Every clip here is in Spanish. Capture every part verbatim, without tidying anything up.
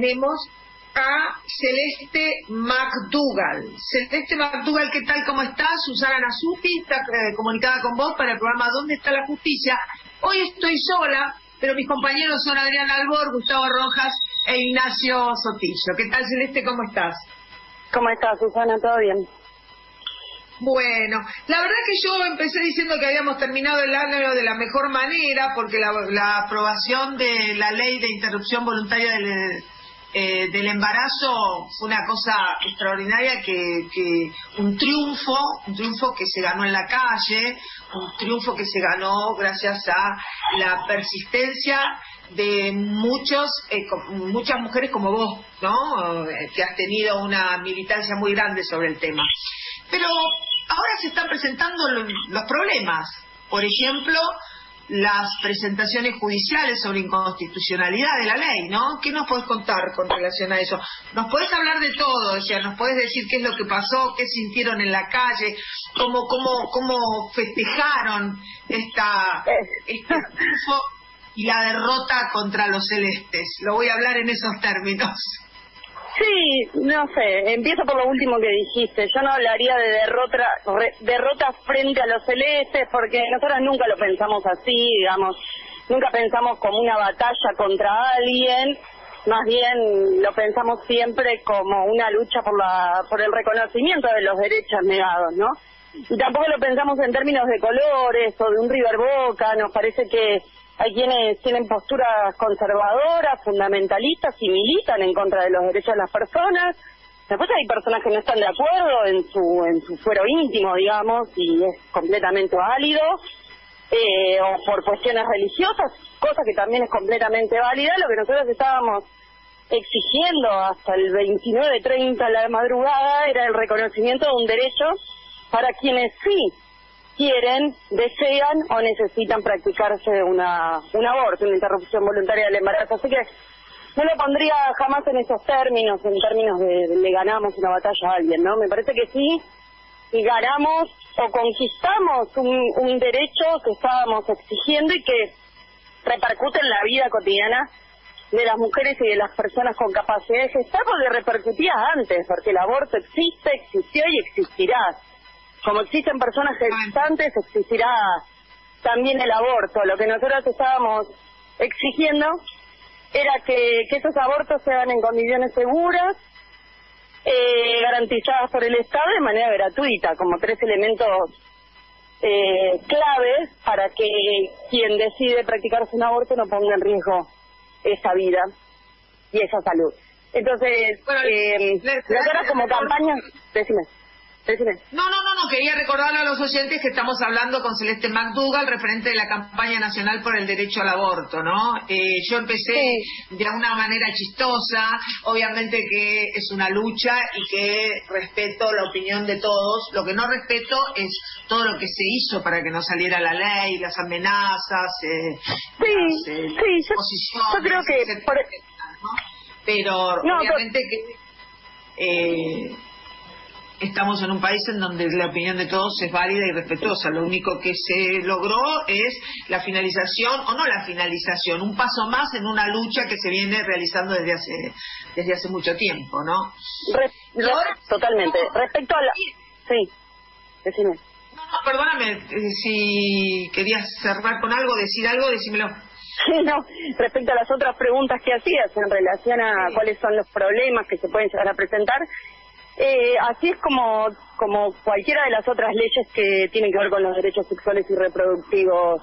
tenemos a Celeste McDougall. Celeste McDougall, ¿qué tal? ¿Cómo estás? Susana Nasuti está eh, comunicada con vos para el programa ¿Dónde está la justicia? Hoy estoy sola, pero mis compañeros son Adrián Albor, Gustavo Rojas e Ignacio Sotillo. ¿Qué tal, Celeste? ¿Cómo estás? ¿Cómo estás, Susana? ¿Todo bien? Bueno, la verdad que yo empecé diciendo que habíamos terminado el año de la mejor manera porque la, la aprobación de la ley de interrupción voluntaria del, eh, del embarazo fue una cosa extraordinaria, que, que un triunfo, un triunfo que se ganó en la calle, un triunfo que se ganó gracias a la persistencia de muchos, eh, muchas mujeres como vos, ¿no? Eh, que has tenido una militancia muy grande sobre el tema. Pero ahora se están presentando los problemas. Por ejemplo, las presentaciones judiciales sobre inconstitucionalidad de la ley, ¿no? ¿Qué nos podés contar con relación a eso? Nos podés hablar de todo, o sea, nos podés decir qué es lo que pasó, qué sintieron en la calle, cómo cómo cómo festejaron esta este triunfo y la derrota contra los celestes. Lo voy a hablar en esos términos. Sí, no sé, empiezo por lo último que dijiste. Yo no hablaría de derrota, re, derrota frente a los celestes, porque nosotros nunca lo pensamos así, digamos, nunca pensamos como una batalla contra alguien, más bien lo pensamos siempre como una lucha por la por el reconocimiento de los derechos negados, ¿no? Y tampoco lo pensamos en términos de colores o de un River Boca. Nos parece que hay quienes tienen posturas conservadoras, fundamentalistas y militan en contra de los derechos de las personas. Después hay personas que no están de acuerdo en su en su fuero íntimo, digamos, y es completamente válido, eh, o por cuestiones religiosas, cosa que también es completamente válida. Lo que nosotros estábamos exigiendo hasta el veintinueve treinta de la madrugada era el reconocimiento de un derecho para quienes sí quieren, desean o necesitan practicarse una un aborto, una interrupción voluntaria del embarazo. Así que no lo pondría jamás en esos términos, en términos de, de le ganamos una batalla a alguien, ¿no? Me parece que sí, y ganamos o conquistamos un, un derecho que estábamos exigiendo y que repercute en la vida cotidiana de las mujeres y de las personas con capacidad de gestar, porque repercutía antes, porque el aborto existe, existió y existirá. Como existen personas gestantes, existirá también el aborto. Lo que nosotros estábamos exigiendo era que, que esos abortos se hagan en condiciones seguras, eh, garantizadas por el Estado de manera gratuita, como tres elementos eh, claves para que quien decide practicarse un aborto no ponga en riesgo esa vida y esa salud. Entonces, bueno, eh, nosotros como campaña... Decime. No, no, no, no, quería recordarle a los oyentes que estamos hablando con Celeste McDougall, referente de la campaña nacional por el derecho al aborto, ¿no? Eh, yo empecé sí. de una manera chistosa, obviamente que es una lucha y que respeto la opinión de todos. Lo que no respeto es todo lo que se hizo para que no saliera la ley, las amenazas, eh, sí, las eh, sí, yo, posiciones, yo creo que... etcétera, por... ¿no? Pero no, obviamente pero... que... Eh, estamos en un país en donde la opinión de todos es válida y respetuosa. Lo único que se logró es la finalización, o no la finalización, un paso más en una lucha que se viene realizando desde hace desde hace mucho tiempo, ¿no? Re, re, ahora, totalmente. No, Respecto a la... Sí, decime. No, no, perdóname, eh, si querías cerrar con algo, decir algo, decímelo. Sí, no, respecto a las otras preguntas que hacías en relación a sí. cuáles son los problemas que se pueden llegar a presentar, Eh, así es como como cualquiera de las otras leyes que tienen que ver con los derechos sexuales y reproductivos.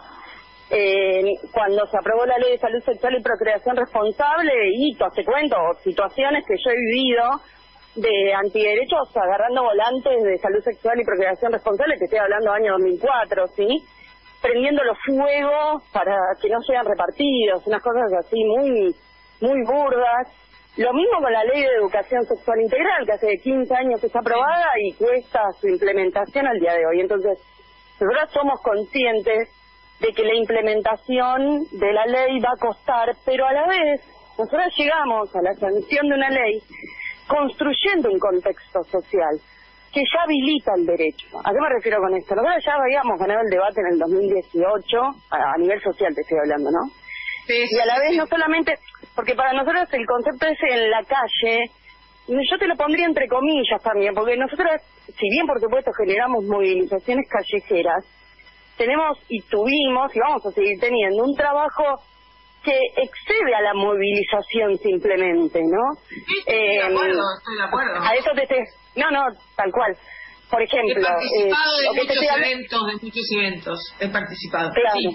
Eh, cuando se aprobó la ley de salud sexual y procreación responsable, hitos, te cuento, situaciones que yo he vivido de antiderechos agarrando volantes de salud sexual y procreación responsable, que estoy hablando año dos mil cuatro, ¿sí? Prendiéndolo fuego para que no sean repartidos, unas cosas así muy, muy burdas. Lo mismo con la ley de educación sexual integral, que hace quince años está aprobada y cuesta su implementación al día de hoy. Entonces, nosotros somos conscientes de que la implementación de la ley va a costar, pero a la vez, nosotros llegamos a la sanción de una ley construyendo un contexto social que ya habilita el derecho. ¿A qué me refiero con esto? Nosotros ya habíamos ganado el debate en el dos mil dieciocho, a, a nivel social te estoy hablando, ¿no? Sí, y a la vez no solamente porque para nosotros el concepto ese en la calle, yo te lo pondría entre comillas también, porque nosotros, si bien por supuesto generamos movilizaciones callejeras, tenemos y tuvimos y vamos a seguir teniendo un trabajo que excede a la movilización simplemente, ¿no? Sí, estoy eh, de acuerdo, estoy de acuerdo. A eso te, te no, no, tal cual. Por ejemplo, he participado eh, de muchos te eventos, de muchos eventos, he participado. Claro. Sí.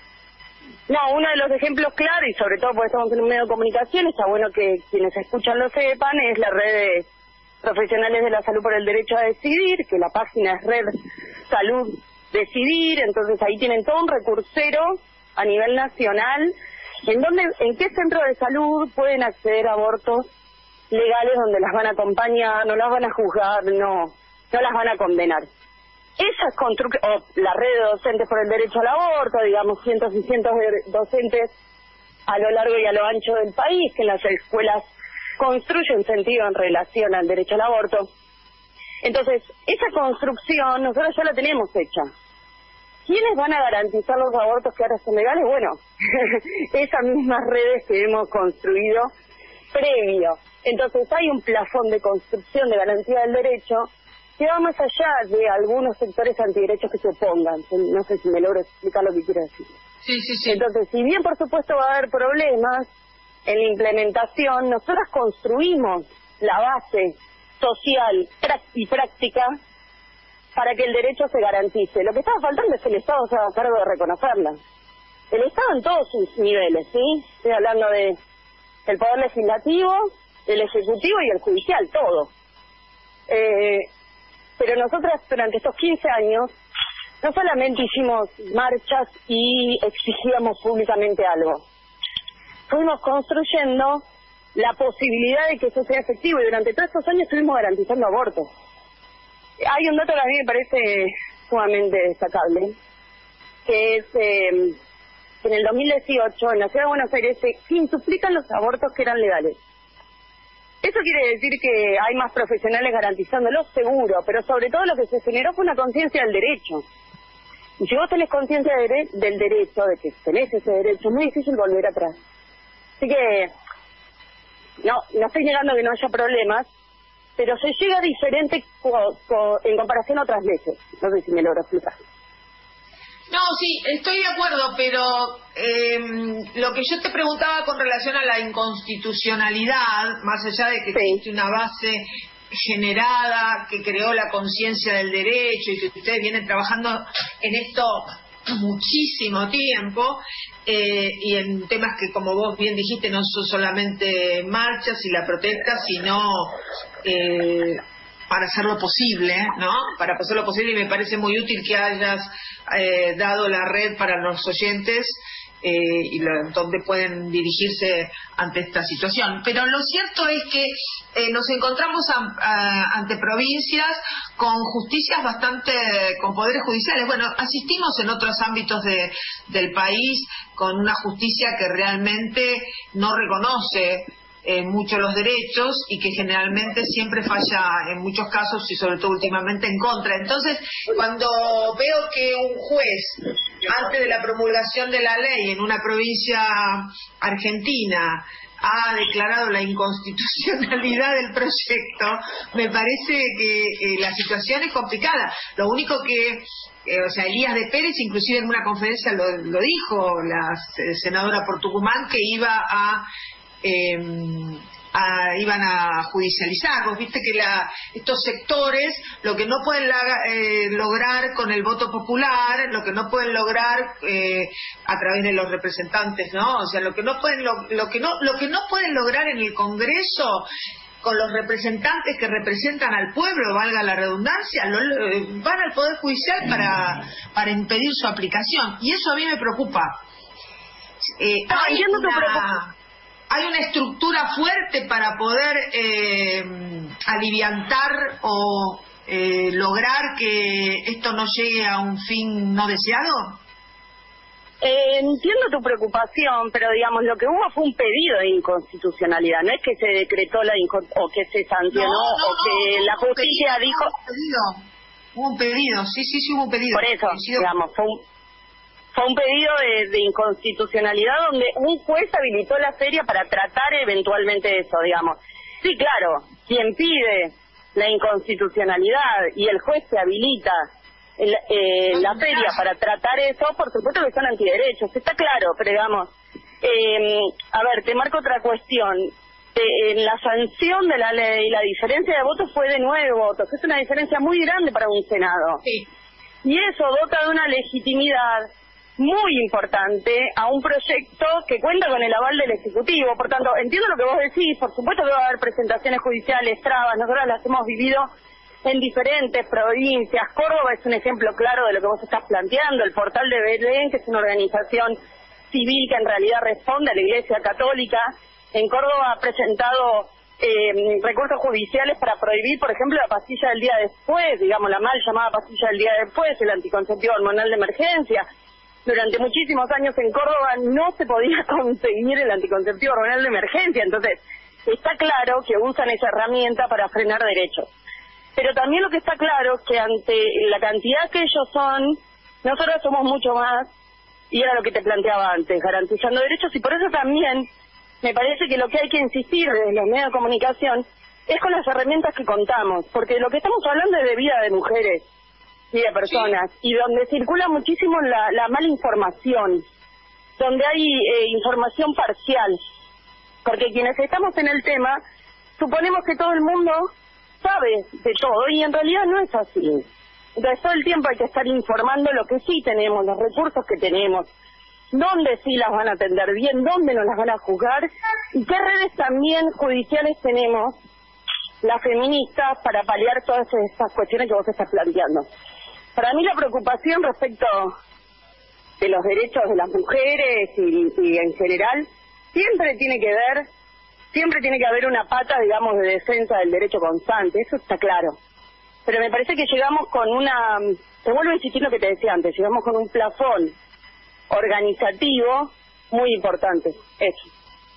No, uno de los ejemplos claros, y sobre todo porque estamos en un medio de comunicación, está bueno que quienes escuchan lo sepan, es la red de profesionales de la salud por el derecho a decidir, que la página es Red Salud Decidir, entonces ahí tienen todo un recursero a nivel nacional, en donde, en qué centro de salud pueden acceder a abortos legales donde las van a acompañar, no las van a juzgar, no, no las van a condenar. Esas construcciones, o la red de docentes por el derecho al aborto, digamos cientos y cientos de docentes a lo largo y a lo ancho del país, que en las escuelas construyen sentido en relación al derecho al aborto. Entonces, esa construcción nosotros ya la tenemos hecha. ¿Quiénes van a garantizar los abortos que ahora son legales? Bueno, esas mismas redes que hemos construido previo. Entonces hay un plafón de construcción de garantía del derecho que va más allá de algunos sectores antiderechos que se opongan. No sé si me logro explicar lo que quiero decir. Sí, sí, sí. Entonces, si bien por supuesto va a haber problemas en la implementación, nosotros construimos la base social y práctica para que el derecho se garantice. Lo que estaba faltando es que el Estado se haga cargo de reconocerla. El Estado en todos sus niveles, ¿sí? Estoy hablando de el Poder Legislativo, el Ejecutivo y el Judicial, todo. Eh, pero nosotras durante estos quince años no solamente hicimos marchas y exigíamos públicamente algo. Fuimos construyendo la posibilidad de que eso sea efectivo y durante todos estos años estuvimos garantizando abortos. Hay un dato que a mí me parece sumamente destacable, que es eh, que en el dos mil dieciocho en la Ciudad de Buenos Aires se quintuplican los abortos que eran legales. Eso quiere decir que hay más profesionales garantizándolo, seguro, pero sobre todo lo que se generó fue una conciencia del derecho. Y si vos tenés conciencia de dere- del derecho, de que tenés ese derecho, es muy difícil volver atrás. Así que, no, no estoy negando que no haya problemas, pero se llega diferente co- co- en comparación a otras leyes. No sé si me logro explicar. No, sí, estoy de acuerdo, pero eh, lo que yo te preguntaba con relación a la inconstitucionalidad, más allá de que Sí. existe una base generada que creó la conciencia del derecho y que ustedes vienen trabajando en esto muchísimo tiempo, eh, y en temas que, como vos bien dijiste, no son solamente marchas y la protesta, sino eh, para hacerlo posible, ¿no? Para hacerlo posible, y me parece muy útil que hayas eh, dado la red para los oyentes eh, y lo, donde pueden dirigirse ante esta situación. Pero lo cierto es que eh, nos encontramos a, a, ante provincias con justicias bastante, con poderes judiciales. Bueno, asistimos en otros ámbitos de, del país con una justicia que realmente no reconoce Eh, mucho los derechos y que generalmente siempre falla en muchos casos y sobre todo últimamente en contra. Entonces, cuando veo que un juez, antes de la promulgación de la ley en una provincia argentina, ha declarado la inconstitucionalidad del proyecto, me parece que eh, la situación es complicada. Lo único que Eh, o sea, Elías de Pérez, inclusive en una conferencia lo, lo dijo, la eh, senadora por Tucumán, que iba a Eh, a, iban a judicializar. Vos viste que la, estos sectores lo que no pueden la, eh, lograr con el voto popular, lo que no pueden lograr eh, a través de los representantes, ¿no? O sea, lo que no pueden lo, lo que no lo que no pueden lograr en el Congreso con los representantes que representan al pueblo, valga la redundancia, lo, eh, van al Poder Judicial para para impedir su aplicación, y eso a mí me preocupa. Eh, No, hay entiendo tu una preocupación. ¿Hay una estructura fuerte para poder eh, aliviantar o eh, lograr que esto no llegue a un fin no deseado? Eh, entiendo tu preocupación, pero digamos, lo que hubo fue un pedido de inconstitucionalidad, no es que se decretó la incon- o que se sancionó no, no, o que no, la justicia pedido, dijo... Hubo un pedido, hubo un pedido, sí, sí, sí, hubo un pedido. Por eso, Coincido. digamos, fue un, fue un pedido de, de inconstitucionalidad donde un juez habilitó la feria para tratar eventualmente eso, digamos. Sí, claro, quien pide la inconstitucionalidad y el juez se habilita el, eh, la feria para tratar eso, por supuesto que son antiderechos, está claro, pero digamos, eh, a ver, te marco otra cuestión. Eh, en la sanción de la ley, la diferencia de votos fue de nueve votos, es una diferencia muy grande para un Senado. Sí. Y eso dota de una legitimidad muy importante a un proyecto que cuenta con el aval del Ejecutivo. Por tanto, entiendo lo que vos decís, por supuesto que va a haber presentaciones judiciales, trabas, nosotros las hemos vivido en diferentes provincias. Córdoba es un ejemplo claro de lo que vos estás planteando, el portal de Belén, que es una organización civil que en realidad responde a la Iglesia Católica. En Córdoba ha presentado eh, recursos judiciales para prohibir, por ejemplo, la pastilla del día después, digamos, la mal llamada pastilla del día después, el anticonceptivo hormonal de emergencia. Durante muchísimos años en Córdoba no se podía conseguir el anticonceptivo hormonal de emergencia, entonces está claro que usan esa herramienta para frenar derechos. Pero también lo que está claro es que ante la cantidad que ellos son, nosotros somos mucho más, y era lo que te planteaba antes, garantizando derechos, y por eso también me parece que lo que hay que insistir desde los medios de comunicación es con las herramientas que contamos, porque lo que estamos hablando es de vida de mujeres y de personas, sí. Y donde circula muchísimo la, la mala información, donde hay eh, información parcial, porque quienes estamos en el tema suponemos que todo el mundo sabe de todo, y en realidad no es así. Entonces todo el tiempo hay que estar informando lo que sí tenemos, los recursos que tenemos, dónde sí las van a atender bien, dónde no las van a juzgar, y qué redes también judiciales tenemos las feministas para paliar todas estas cuestiones que vos estás planteando. Para mí la preocupación respecto de los derechos de las mujeres y, y en general siempre tiene que ver, siempre tiene que haber una pata, digamos, de defensa del derecho constante, eso está claro. Pero me parece que llegamos con una, te vuelvo a insistir lo que te decía antes, llegamos con un plafón organizativo muy importante, eso.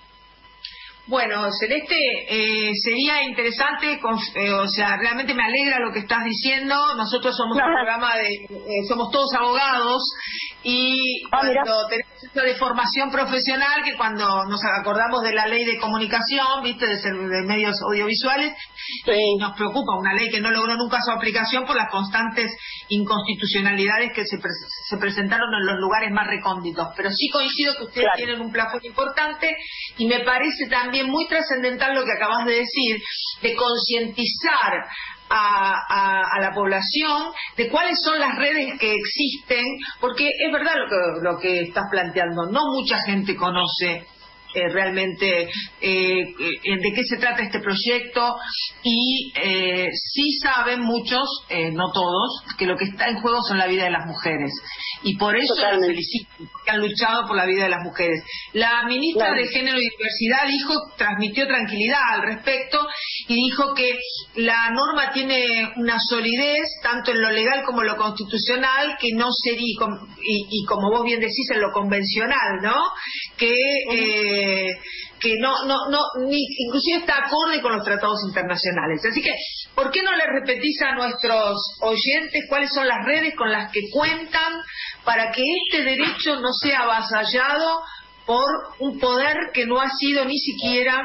Bueno, Celeste, eh, sería interesante, con, eh, o sea, realmente me alegra lo que estás diciendo. Nosotros somos Ajá. un programa de, eh, somos todos abogados, y ah, cuando mira. tenemos esto de formación profesional, que cuando nos acordamos de la ley de comunicación, viste, de, ser, de medios audiovisuales, sí. y nos preocupa una ley que no logró nunca su aplicación por las constantes inconstitucionalidades que se, pre se presentaron en los lugares más recónditos. Pero sí coincido que ustedes claro. tienen un plafón importante, y me parece también muy trascendental lo que acabas de decir, de concientizar a, a, a la población de cuáles son las redes que existen, porque es verdad lo que, lo que estás planteando, no mucha gente conoce eh, realmente eh, eh, de qué se trata este proyecto, y eh, sí saben muchos, eh, no todos, que lo que está en juego son la vida de las mujeres, y por eso los felicito, porque han luchado por la vida de las mujeres. La ministra claro. de Género y Diversidad dijo, transmitió tranquilidad al respecto, y dijo que la norma tiene una solidez tanto en lo legal como en lo constitucional, que no sería, y, y como vos bien decís, en lo convencional, ¿no? Que eh, que no, no, no, ni inclusive está acorde con los tratados internacionales. Así que, ¿por qué no le repetís a nuestros oyentes cuáles son las redes con las que cuentan para que este derecho no sea avasallado por un poder que no ha sido ni siquiera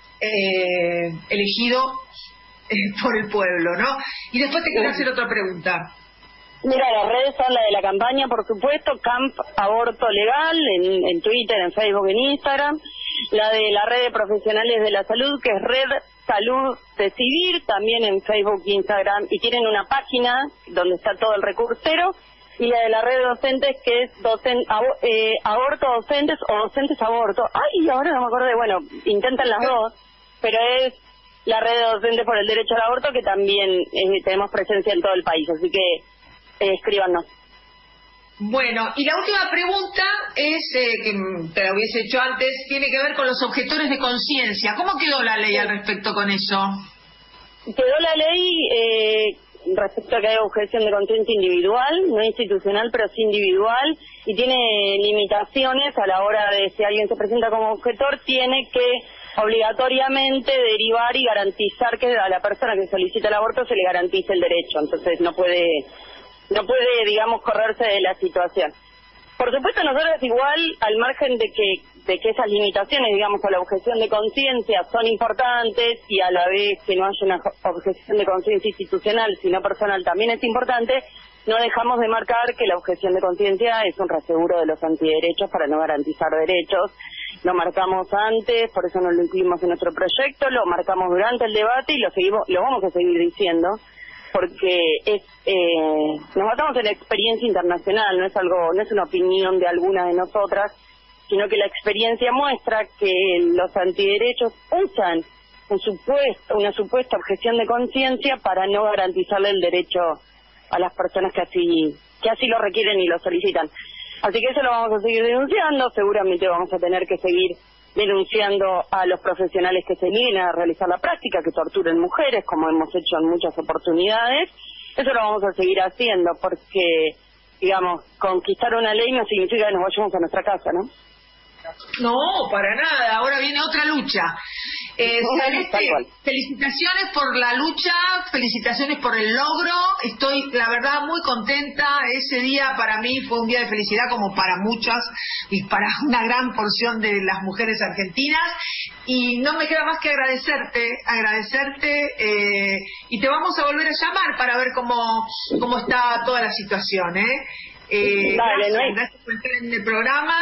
eh, elegido eh, por el pueblo, ¿no? Y después te quiero hacer otra pregunta. Mira, las redes son la de la campaña, por supuesto, Camp Aborto Legal, en, en Twitter, en Facebook, en Instagram. La de la red de profesionales de la salud, que es Red Salud Decidir, también en Facebook e Instagram, y tienen una página donde está todo el recursero. Y la de la red de docentes, que es docen, abo, eh, Aborto Docentes o Docentes Aborto. Ay, ahora no me acordé, bueno, intentan las dos, pero es la red de docentes por el derecho al aborto, que también eh, tenemos presencia en todo el país, así que eh, escríbanos. Bueno, y la última pregunta es, eh, que te la hubiese hecho antes, tiene que ver con los objetores de conciencia. ¿Cómo quedó la ley al respecto con eso? Quedó la ley eh, respecto a que hay objeción de conciencia individual, no institucional, pero sí individual, y tiene limitaciones a la hora de, si alguien se presenta como objetor, tiene que obligatoriamente derivar y garantizar que a la persona que solicita el aborto se le garantice el derecho, entonces no puede... no puede, digamos, correrse de la situación. Por supuesto, nosotros igual, al margen de que de que esas limitaciones, digamos, a la objeción de conciencia son importantes y a la vez que no haya una objeción de conciencia institucional, sino personal, también es importante, no dejamos de marcar que la objeción de conciencia es un reaseguro de los antiderechos para no garantizar derechos. Lo marcamos antes, por eso no lo incluimos en nuestro proyecto, lo marcamos durante el debate y lo seguimos, lo vamos a seguir diciendo, porque es eh, nos basamos en la experiencia internacional, no es algo, no es una opinión de alguna de nosotras, sino que la experiencia muestra que los antiderechos usan un supuesto, una supuesta objeción de conciencia para no garantizarle el derecho a las personas que así que así lo requieren y lo solicitan. Así que eso lo vamos a seguir denunciando, seguramente vamos a tener que seguir denunciando a los profesionales que se nieguen a realizar la práctica, que torturen mujeres, como hemos hecho en muchas oportunidades. Eso lo vamos a seguir haciendo, porque, digamos, conquistar una ley no significa que nos vayamos a nuestra casa, ¿no? No, para nada. Ahora viene otra lucha. Eh, Celeste, felicitaciones por la lucha, felicitaciones por el logro. Estoy, la verdad, muy contenta. Ese día para mí fue un día de felicidad, como para muchas y para una gran porción de las mujeres argentinas. Y no me queda más que agradecerte, agradecerte. Eh, y te vamos a volver a llamar para ver cómo, cómo está toda la situación, ¿eh? Eh, Dale, gracias, no hay... gracias por estar en el programa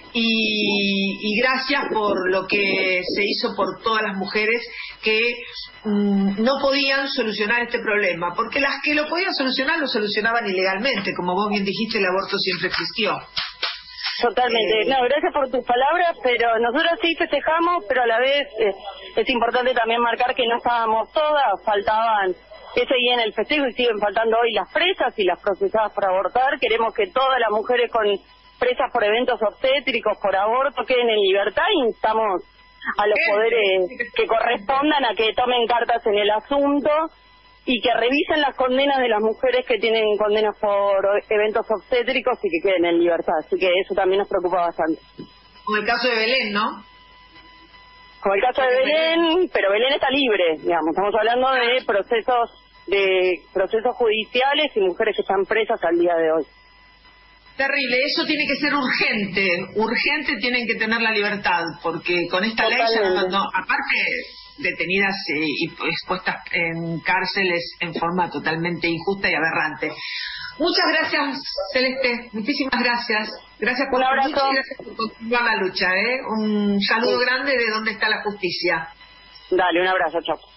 y, y gracias por lo que se hizo por todas las mujeres que mmm, no podían solucionar este problema, porque las que lo podían solucionar lo solucionaban ilegalmente, como vos bien dijiste, el aborto siempre existió. Totalmente. Eh... No, gracias por tus palabras, pero nosotros sí festejamos, pero a la vez eh, es importante también marcar que no estábamos todas, faltaban. Ese día en el festejo y siguen faltando hoy las presas y las procesadas por abortar. Queremos que todas las mujeres con presas por eventos obstétricos, por aborto, queden en libertad y instamos a los poderes que correspondan a que tomen cartas en el asunto y que revisen las condenas de las mujeres que tienen condenas por eventos obstétricos y que queden en libertad. Así que eso también nos preocupa bastante. Como el caso de Belén, ¿no? Como el caso de Belén, pero Belén está libre, digamos. Estamos hablando de procesos de procesos judiciales y mujeres que están presas al día de hoy. Terrible, eso tiene que ser urgente, urgente tienen que tener la libertad, porque con esta Totalmente. ley, ya no, no, aparte detenidas eh, y expuestas en cárceles en forma totalmente injusta y aberrante. Muchas gracias, Celeste, muchísimas gracias. Gracias por la lucha y gracias por continuar la lucha. ¿eh? Un saludo sí. grande de donde está la justicia. Dale, un abrazo, chao.